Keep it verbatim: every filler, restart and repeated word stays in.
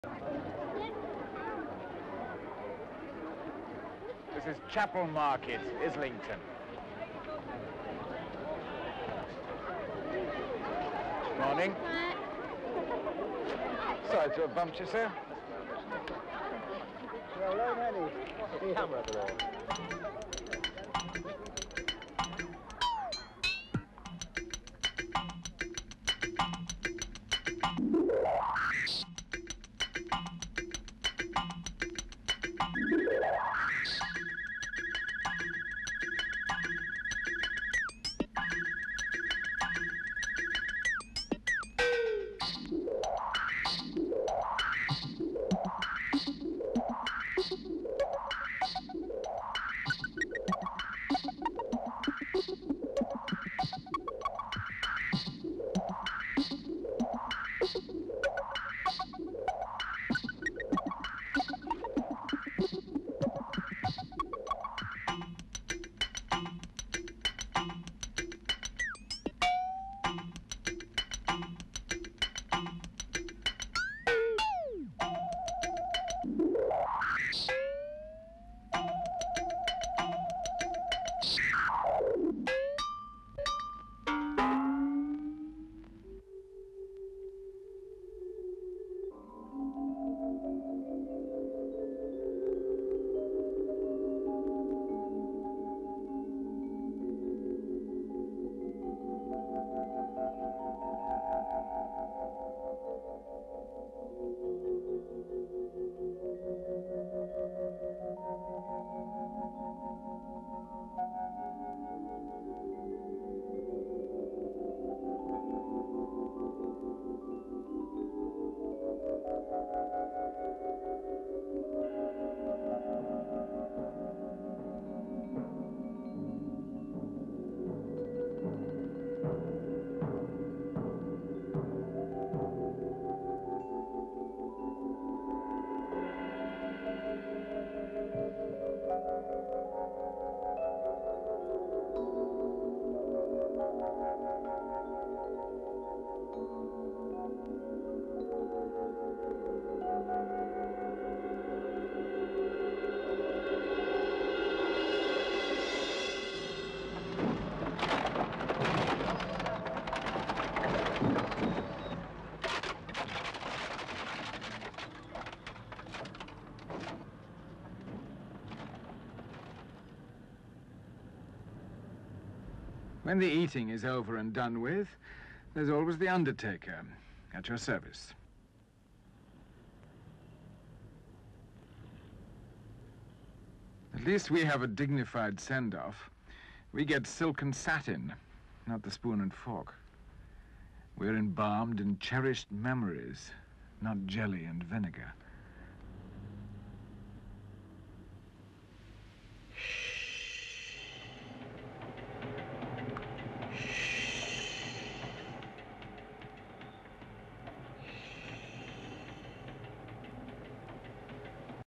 This is Chapel Market, Islington. Morning. Sorry to have bumped you, sir. Well, no, Henny. Camera at the door. When the eating is over and done with, there's always the undertaker at your service. At least we have a dignified send-off. We get silk and satin, not the spoon and fork. We're embalmed in cherished memories, not jelly and vinegar.